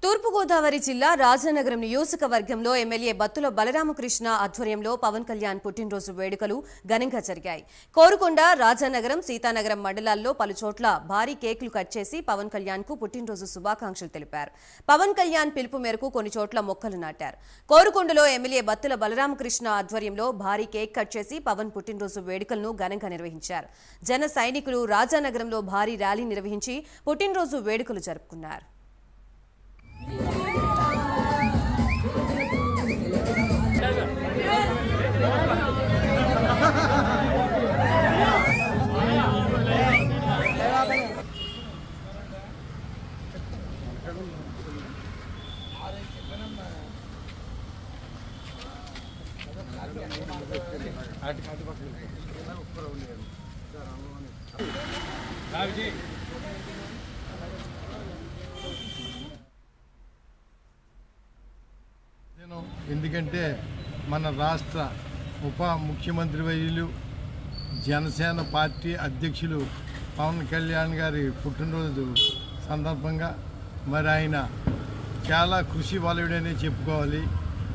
తూర్పు గోదావరి జిల్లా రాజానగరం నియోజకవర్గంలో ఎమ్మెల్యే బత్తుల బలరామకృష్ణ ఆధ్వర్యంలో పవన్ కళ్యాణ్ పుట్టినరోజు వేడుకలు ఘనంగా జరిగాయి. కోరుకొండ, రాజానగరం, సీతానగరం మండలాల్లో పలుచోట్ల భారీ కేకులు కట్ చేసి పవన్ కళ్యాణ్ కు పుట్టినరోజు శుభాకాంక్షలు తెలిపారు. పవన్ కళ్యాణ్ పిలుపు మేరకు కొన్ని చోట్ల మొక్కలు నాటారు. కోరుకొండలో ఎమ్మెల్యే బత్తుల బలరామకృష్ణ ఆధ్వర్యంలో భారీ కేక్ కట్ చేసి పవన్ పుట్టినరోజు వేడుకలను ఘనంగా నిర్వహించారు. జన సైనికులు రాజానగరంలో భారీ ర్యాలీ నిర్వహించి పుట్టినరోజు వేడుకలు జరుపుకున్నారు. ఎందుకంటే మన రాష్ట్ర ఉప ముఖ్యమంత్రి వర్యులు జనసేన పార్టీ అధ్యక్షులు పవన్ కళ్యాణ్ గారి పుట్టినరోజు సందర్భంగా మరి ఆయన చాలా కృషి వలయుడనే చెప్పుకోవాలి.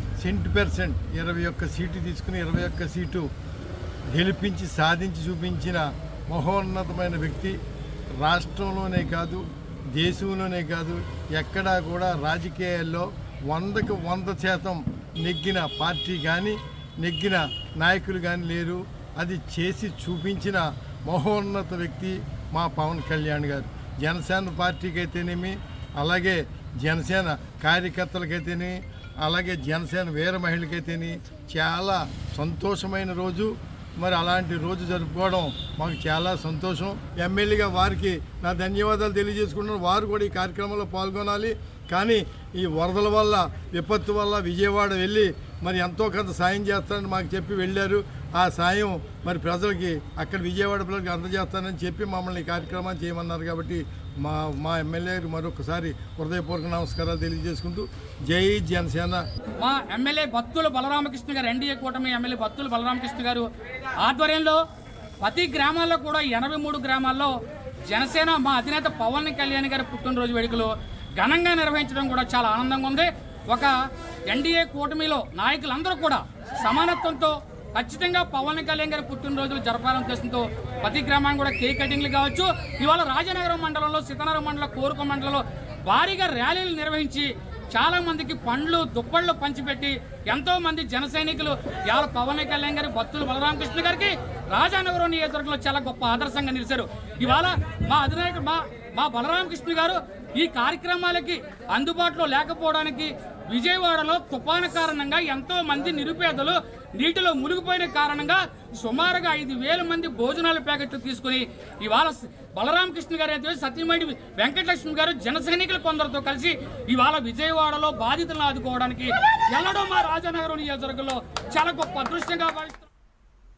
100% 21 సీటు తీసుకుని 21 సీటు గెలిపించి సాధించి చూపించిన మహోన్నతమైన వ్యక్తి. రాష్ట్రంలోనే కాదు, దేశంలోనే కాదు, ఎక్కడా కూడా రాజకీయాల్లో 100కి 100% నెగ్గిన పార్టీ కానీ నెగ్గిన నాయకులు కానీ లేరు. అది చేసి చూపించిన మహోన్నత వ్యక్తి మా పవన్ కళ్యాణ్ గారు. జనసేన పార్టీకి అయితేనేమి, అలాగే జనసేన కార్యకర్తలకైతేనే, అలాగే జనసేన వీర మహిళలకైతేనే చాలా సంతోషమైన రోజు. మరి అలాంటి రోజు జరుపుకోవడం మాకు చాలా సంతోషం. ఎమ్మెల్యేగా వారికి నా ధన్యవాదాలు తెలియజేసుకుంటున్నాను. వారు కూడా ఈ కార్యక్రమంలో పాల్గొనాలి. కానీ ఈ వరదల వల్ల, విపత్తు వల్ల విజయవాడ వెళ్ళి మరి ఎంతో కొంత సాయం చేస్తారని మాకు చెప్పి వెళ్ళారు. ఆ సాయం మరి అక్కడ విజయవాడ పిల్లలకి అందజేస్తానని చెప్పి మమ్మల్ని ఈ కార్యక్రమాన్ని చేయమన్నారు. కాబట్టి మా ఎమ్మెల్యే మరొకసారి హృదయపూర్వక నమస్కారాలు తెలియజేసుకుంటూ జై జనసేన. మా ఎమ్మెల్యే బత్తుల బలరామకృష్ణ గారు, ఎన్డీఏ కూటమి ఎమ్మెల్యే బత్తుల బలరామకృష్ణ గారు ఆధ్వర్యంలో ప్రతి గ్రామాల్లో కూడా 83 గ్రామాల్లో జనసేన మా అధినేత పవన్ కళ్యాణ్ గారి పుట్టినరోజు వేడుకలు ఘనంగా నిర్వహించడం కూడా చాలా ఆనందంగా ఉంది. ఒక ఎన్డీఏ కూటమిలో నాయకులందరూ కూడా సమానత్వంతో ఖచ్చితంగా పవన్ కళ్యాణ్ గారి పుట్టినరోజులు జరపాలని ఉద్దేశంతో ప్రతి గ్రామాన్ని కూడా కేక్ కటింగ్లు కావచ్చు, ఇవాళ రాజానగరం మండలంలో, సీతానగరం మండలం, కోరుకొండ మండలంలో భారీగా ర్యాలీలు నిర్వహించి చాలా మందికి పండ్లు, దుప్పళ్ళు పంచిపెట్టి ఎంతో మంది జన సైనికులు ఇవాళ పవన్ కళ్యాణ్ గారి బత్తుల బలరామకృష్ణ గారికి రాజానగరం నియోజకవర్గంలో చాలా గొప్ప ఆదర్శంగా నిలిచారు. ఇవాళ మా అధినాయకుడు మా బలరామకృష్ణ గారు ఈ కార్యక్రమాలకి అందుబాటులో లేకపోవడానికి విజయవాడలో తుఫాను కారణంగా ఎంతో మంది నిరుపేదలు నీటిలో మునిగిపోయిన కారణంగా సుమారుగా 5,000 మంది భోజనాల ప్యాకెట్లు తీసుకుని ఇవాళ బలరామకృష్ణ గారు అయితే సతీమణి వెంకటలక్ష్మి గారు జన సైనికులు కొందరితో కలిసి ఇవాళ విజయవాడలో బాధితులను ఆదుకోవడానికి వెళ్ళడం మా రాజానగరం నియోజకవర్గంలో చాలా గొప్ప అదృష్టంగా భావిస్తున్నారు.